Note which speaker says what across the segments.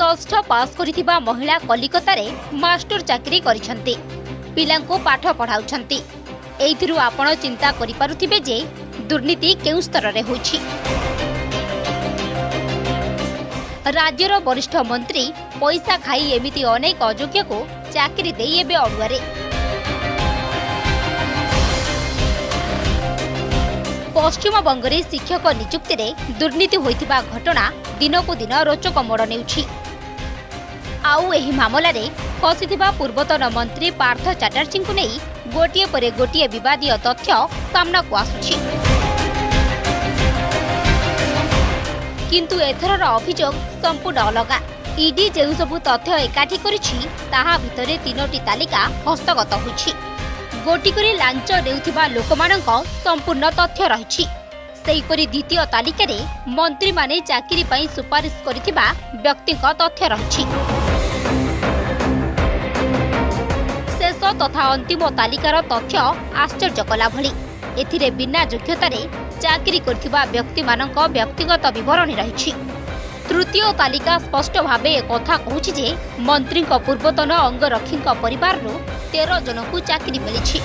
Speaker 1: षष्ठ पास करिथिबा महिला कलिकतारे मास्टर चाकरी करिसंती पिलांको पाठ पढ़ाउछंती। एइथिरु आपण चिंता करि पारुथिबे जे दुर्नीति केउ स्तर रे होछि। राज्यर वरिष्ठ मंत्री पैसा खाई एमिति अनेक अयोग्य को चाकरी देई एबे अड़ुआरे। पश्चिम बंगरे शिक्षक नियुक्ति रे दुर्नीति होइथिबा घटना दिनकु दिन रोचक मोड़ नेउछि। आउ एही मामला रे फसिथिबा पूर्वतन मंत्री पार्थ चैटर्जी को नहीं गोटिए परे गोटिए विवादीय तथ्य सामना को आसुछि। किंतु एथरर अभियोग संपूर्ण अलगा। ईडी जेउ सबु तथ्य एकाठी करिछि ताहा भितरे तीनोटी तालिका हस्तगत होइछि। गोटिकरी लांच देउथिबा लोकमानक संपूर्ण तथ्य रहिछि। सेहिपरि द्वितीय तालिका रे मंत्री माने चाकरी पई सुपारिश करिथिबा व्यक्तिक तथ्य रहिछि। शेष तथा अंतिम तालिकार तथ्य आश्चर्य कला भली। एथिरे बिना योग्यता रे चाकरी करथिबा व्यक्ति मानक व्यक्तिगत विवरणी रहिछि। तृतीय तालिका स्पष्ट भावे कथा कहूछि जे मंत्री पूर्वतन अंगरक्षी परिवार 13 जन को चाकरी मिलिछि।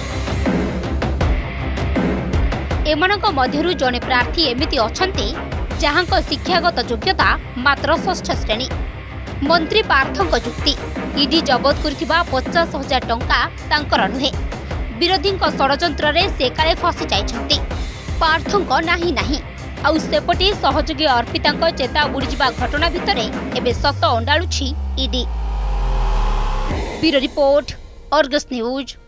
Speaker 1: एमानक मध्यरु जने प्रार्थी एमिति अछंती जहांक शिक्षागत योग्यता मात्र षष्ठ श्रेणी। मंत्री पार्थक जुक्ति ईडी जबत करथिबा 50,000 टंका तांकर नुहे। विरोधी षड़यंत्र रे से काले फसी जाइछंती। पार्थक नाही आउ सेपटे सहयोगी अर्पिता चेता बुड़ीजा घटना भितरे एबे सत अंडाळुछि ईडी। Bureau report, Argus news.